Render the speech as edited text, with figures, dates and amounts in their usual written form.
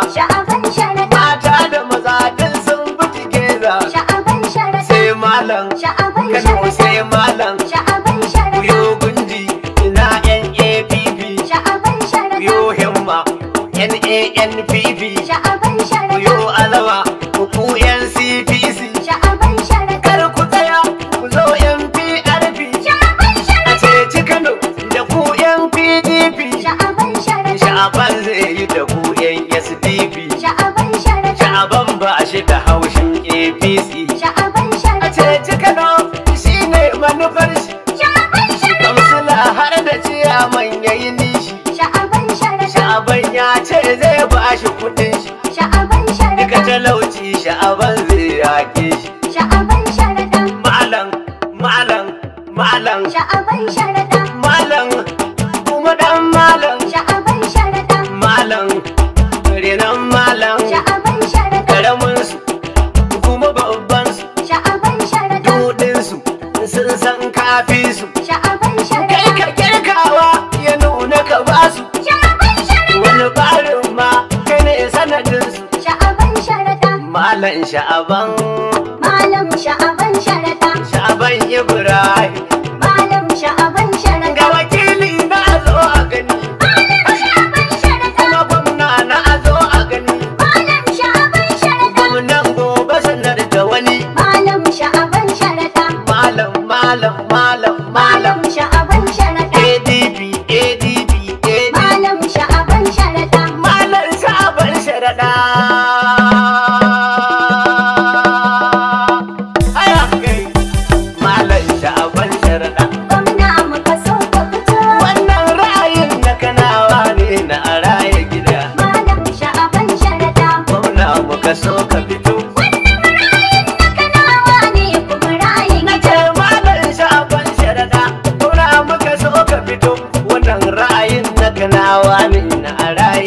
Sha'aban sharaɗa. Mata da maza duk sun bi geza. Sha'aban sharaɗa. Sai malam Sha'aban Kano sharaɗa. sai malam Sha'aban sharaɗa. Kuyo gundi ina NAPP. Sha'aban sharaɗa. Kuyo himma NANPP. Sha'aban sharaɗa. Kuyo alawa ku NCPC. Sha'aban sharaɗa. Kar ku tsaya ku zo NPRP. Sha'aban A sharaɗa. ceci Kano da ku NPDP. Sha'aban sharaɗa. Sha'aban zai yi da ku SDP. Sha'aban sharaɗa. Sha'aban ba shi da haushin APC. Sha'aban A sharaɗa. ceci Kano shi ne manufar shi. Sha'aban sharaɗa. Kamsila har da ciyaman yayi nishi. Sha'aban sharaɗa. Sha'aban ya ce zai ba shi kudin shi. Sha'aban Duka sharaɗa. talauci Sha'aban zai yake shi. Sha'aban sharaɗa. Malam, malam, malam, Sha'aban sharaɗa. malam, kuma dan malam, Sha'aban sharaɗa. malam, renan malam, Sha'aban sharaɗa. karamin su, kuma babban su, Sha'aban sharaɗa. dudin su, sun san kafi su. Sha'aban Kai sharaɗa. ka kirkawa ya nuna ka basu. Sha'aban sharaɗa. Wani barin ma kai ne sanadin su. Sha'aban sharaɗa. Malam Sha'aban, Malam Sha'aban sharaɗa. Sha'aban Ibrahim, Malam Sha'aban sharaɗa. ga wakili na a zo a gani, Malam Sha'aban sharaɗa. kuma gwamna na a zo a gani, Malam Sha'aban sharaɗa. gwamnan gobe sanar da wani. Malam Sha'aban sharaɗa. Malam, malam, malam, malam, Malam Sha'aban sharaɗa. ADP, ADP, ADP, Malam Sha'aban sharaɗa. Malam Sha'aban sharaɗa. Aya kai, Malam Sha'aban sharaɗa. Gwamna muka so ka fito. Wannan ra'ayin na kanawa ne na a raya gida. Malam Sha'aban sharaɗa. Gwamna muka so ka fito. Wannan ra'ayin na kanawa ne kuma ra'ayin Na gida. ce Malam Sha'aban sharaɗa. Gwamna muka so ka fito. Wannan ra'ayin na kanawa ne na a raya